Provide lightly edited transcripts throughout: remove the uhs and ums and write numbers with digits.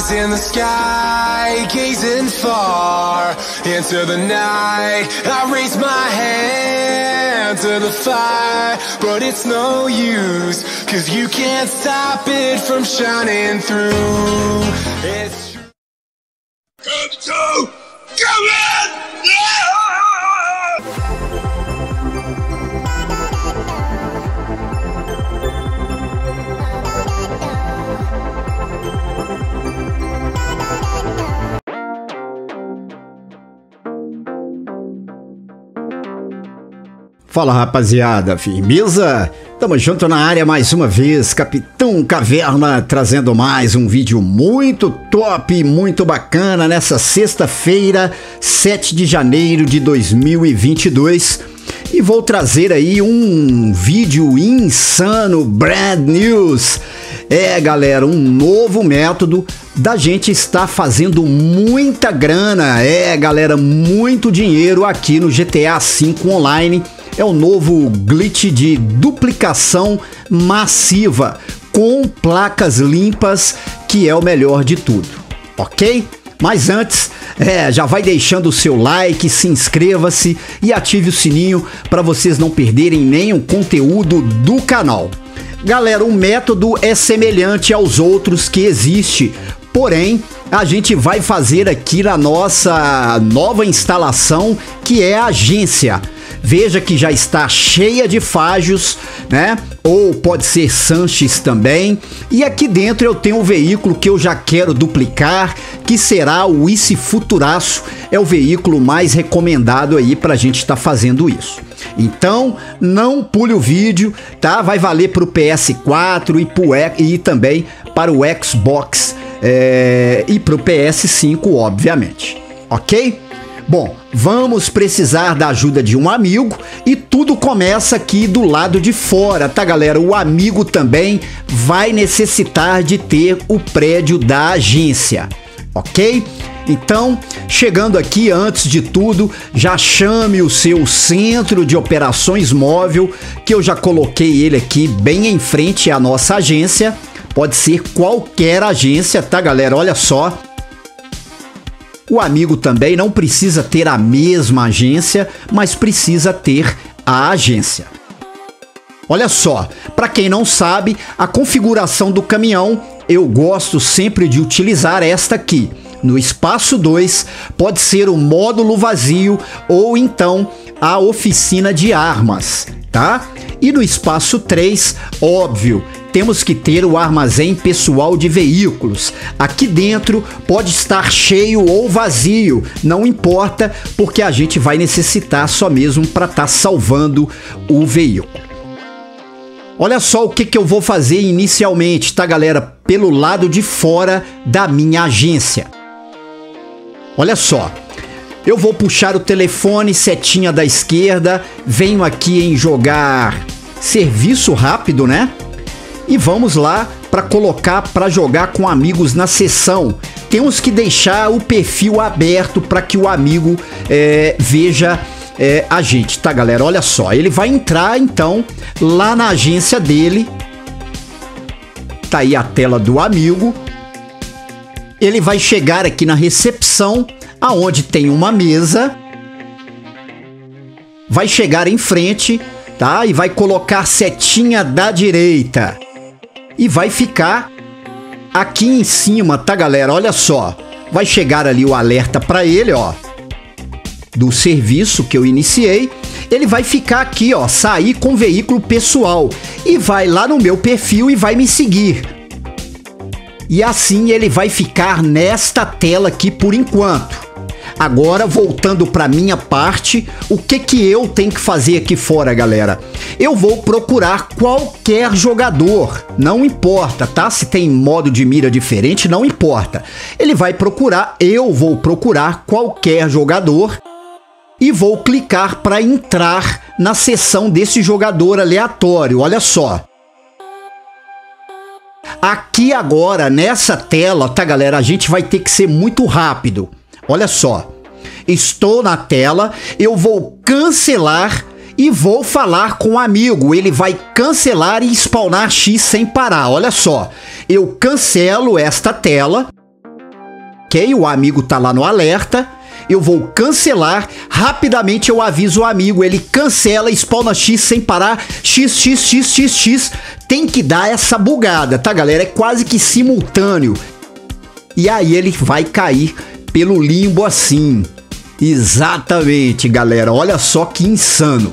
eyes in the sky, gazing far into the night. I raise my hand to the fire, but it's no use, 'cause you can't stop it from shining through. It's true. Come in! Yeah! Fala, rapaziada, firmeza? Tamo junto na área mais uma vez, Capitão Caverna, trazendo mais um vídeo muito top, muito bacana nessa sexta-feira, 7 de janeiro de 2022. E vou trazer aí um vídeo insano, brand news. Galera, um novo método da gente estar fazendo muita grana. Galera, muito dinheiro aqui no GTA V Online. É o novo glitch de duplicação massiva com placas limpas, que é o melhor de tudo, ok? Mas antes, já vai deixando o seu like, se inscreva-se e ative o sininho para vocês não perderem nenhum conteúdo do canal. Galera, o método é semelhante aos outros que existe, porém a gente vai fazer aqui na nossa nova instalação, que é a agência. Veja que já está cheia de fágios, né? Ou pode ser Sanches também. E aqui dentro eu tenho um veículo que eu já quero duplicar, que será o Isi Futuraço. É o veículo mais recomendado aí pra gente estar fazendo isso. Então, não pule o vídeo, tá? Vai valer pro PS4 e também para o Xbox e pro PS5, obviamente. Ok? Bom, vamos precisar da ajuda de um amigo e tudo começa aqui do lado de fora, tá, galera? O amigo também vai necessitar de ter o prédio da agência, ok? Então, chegando aqui, antes de tudo, já chame o seu centro de operações móvel, que eu já coloquei ele aqui bem em frente à nossa agência. Pode ser qualquer agência, tá, galera? Olha só. O amigo também não precisa ter a mesma agência, mas precisa ter a agência. Olha só, para quem não sabe, a configuração do caminhão, eu gosto sempre de utilizar esta aqui. No espaço 2, pode ser o módulo vazio ou então a oficina de armas, tá? E no espaço 3, óbvio, temos que ter o armazém pessoal de veículos. Aqui dentro pode estar cheio ou vazio, não importa, porque a gente vai necessitar só mesmo para estar salvando o veículo. Olha só o que eu vou fazer inicialmente, tá, galera? Pelo lado de fora da minha agência. Olha só. Eu vou puxar o telefone, setinha da esquerda, venho aqui em jogar serviço rápido, né? E vamos lá para colocar para jogar com amigos na sessão. Temos que deixar o perfil aberto para que o amigo veja a gente, tá, galera? Olha só, ele vai entrar então lá na agência dele. Tá aí a tela do amigo. Ele vai chegar aqui na recepção, aonde tem uma mesa. Vai chegar em frente, tá? E vai colocar setinha da direita. E vai ficar aqui em cima, tá, galera? Olha só. Vai chegar ali o alerta para ele, ó, do serviço que eu iniciei. Ele vai ficar aqui, ó, sair com veículo pessoal. E vai lá no meu perfil e vai me seguir. E assim ele vai ficar nesta tela aqui por enquanto. Agora, voltando para minha parte, o que eu tenho que fazer aqui fora, galera? Eu vou procurar qualquer jogador, não importa, tá? Se tem modo de mira diferente, não importa. Ele vai procurar, eu vou procurar qualquer jogador e vou clicar para entrar na sessão desse jogador aleatório, olha só. Aqui agora, nessa tela, tá, galera? A gente vai ter que ser muito rápido. Olha só, estou na tela, eu vou cancelar e vou falar com o amigo. Ele vai cancelar e spawnar X sem parar. Olha só, eu cancelo esta tela ok? O amigo tá lá no alerta. Eu vou cancelar, rapidamente eu aviso o amigo, ele cancela, spawna X sem parar, X. Tem que dar essa bugada, tá, galera? É quase que simultâneo. E aí ele vai cair pelo limbo assim. Exatamente, galera. Olha só que insano.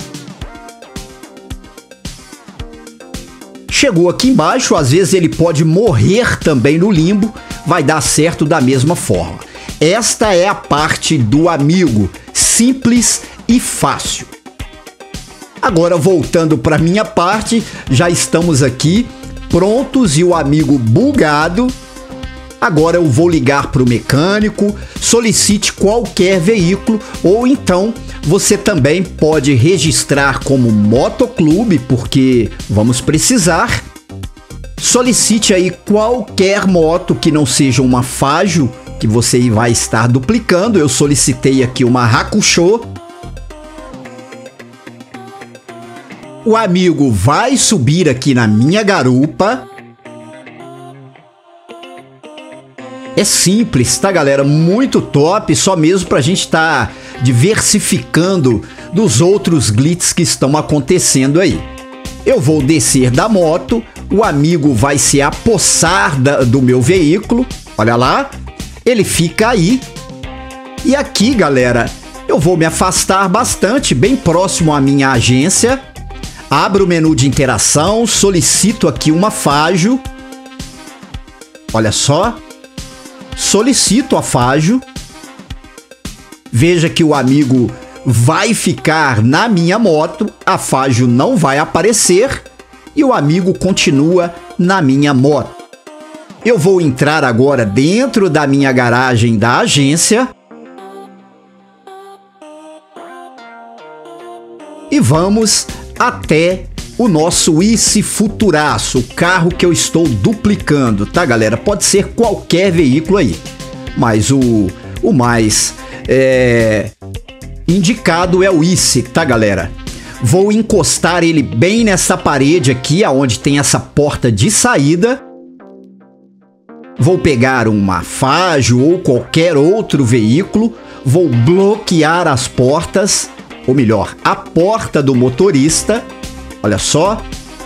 Chegou aqui embaixo, às vezes ele pode morrer também no limbo, vai dar certo da mesma forma. Esta é a parte do amigo, simples e fácil. Agora, voltando para minha parte, já estamos aqui prontos e o amigo bugado. Agora eu vou ligar para o mecânico, solicite qualquer veículo, ou então você também pode registrar como motoclube, porque vamos precisar. Solicite aí qualquer moto que não seja uma Fajo, que você vai estar duplicando. Eu solicitei aqui uma Hakusho. O amigo vai subir aqui na minha garupa. É simples, tá, galera? Muito top, só mesmo pra gente estar diversificando dos outros glitches que estão acontecendo aí. Eu vou descer da moto, o amigo vai se apossar do meu veículo, olha lá, ele fica aí. E aqui, galera, eu vou me afastar bastante, bem próximo à minha agência. Abro o menu de interação, solicito aqui uma Fajo. Olha só. Solicito a Fajo. Veja que o amigo vai ficar na minha moto, a Fajo não vai aparecer e o amigo continua na minha moto. Eu vou entrar agora dentro da minha garagem da agência e vamos até o nosso Ice Futuraço, o carro que eu estou duplicando, tá, galera? Pode ser qualquer veículo aí, mas o mais indicado é o Ice, tá, galera? Vou encostar ele bem nessa parede aqui, aonde tem essa porta de saída. Vou pegar uma Fajo ou qualquer outro veículo, vou bloquear as portas, ou melhor, a porta do motorista. Olha só.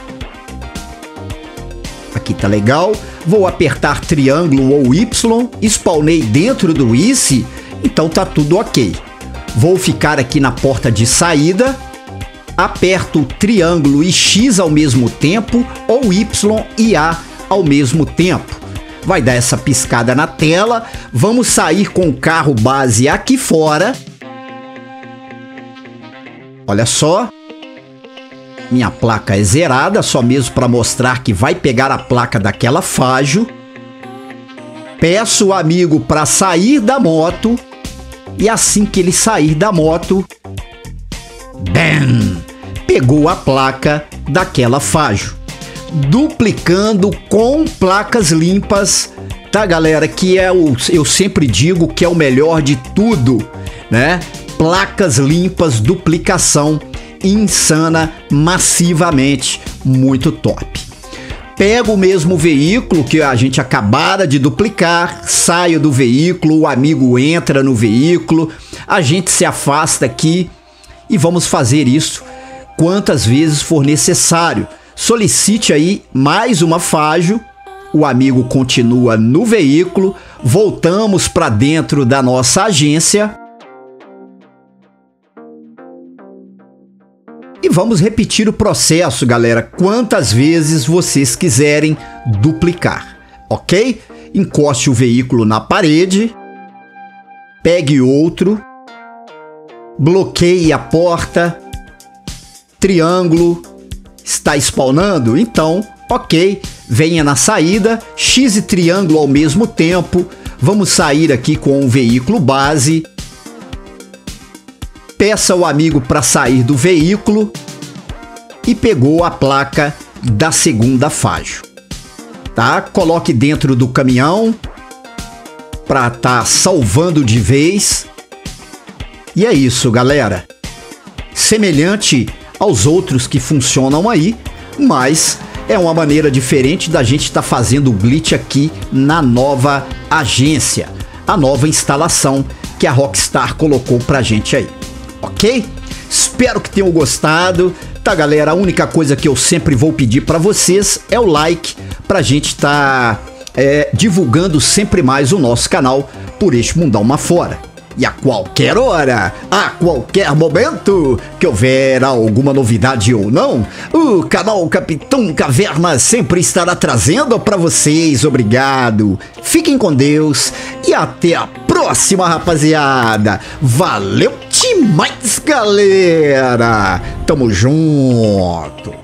Aqui tá legal. Vou apertar triângulo ou Y, spawnei dentro do Ice, então tá tudo ok. Vou ficar aqui na porta de saída, aperto triângulo e X ao mesmo tempo, ou Y e A ao mesmo tempo. Vai dar essa piscada na tela. Vamos sair com o carro base aqui fora. Olha só. Minha placa é zerada, só mesmo para mostrar que vai pegar a placa daquela Fajo. Peço o amigo para sair da moto. E assim que ele sair da moto, bam! Pegou a placa daquela Fajo. Duplicando com placas limpas, tá, galera? Que é eu sempre digo que é o melhor de tudo, né? Placas limpas, duplicação insana, massivamente, muito top. Pego o mesmo veículo que a gente acabara de duplicar, saio do veículo, o amigo entra no veículo, a gente se afasta aqui e vamos fazer isso quantas vezes for necessário. Solicite aí mais uma Fajo, o amigo continua no veículo, voltamos para dentro da nossa agência e vamos repetir o processo, galera, quantas vezes vocês quiserem duplicar, ok? Encoste o veículo na parede, pegue outro, bloqueie a porta, triângulo, está spawnando? Então, ok, venha na saída, X e triângulo ao mesmo tempo, vamos sair aqui com o veículo base, peça o amigo para sair do veículo e pegou a placa da segunda Fajo, tá? Coloque dentro do caminhão para estar salvando de vez. E é isso, galera. Semelhante aos outros que funcionam aí, mas é uma maneira diferente da gente estar fazendo o glitch aqui na nova agência. a nova instalação que a Rockstar colocou pra gente aí, ok? Espero que tenham gostado, tá, galera? A única coisa que eu sempre vou pedir pra vocês é o like pra gente tá divulgando sempre mais o nosso canal por este mundão afora. E a qualquer hora, a qualquer momento que houver alguma novidade ou não, o canal Capitão Caverna sempre estará trazendo para vocês. Obrigado, fiquem com Deus e até a próxima, rapaziada. Valeu demais, galera. Tamo junto.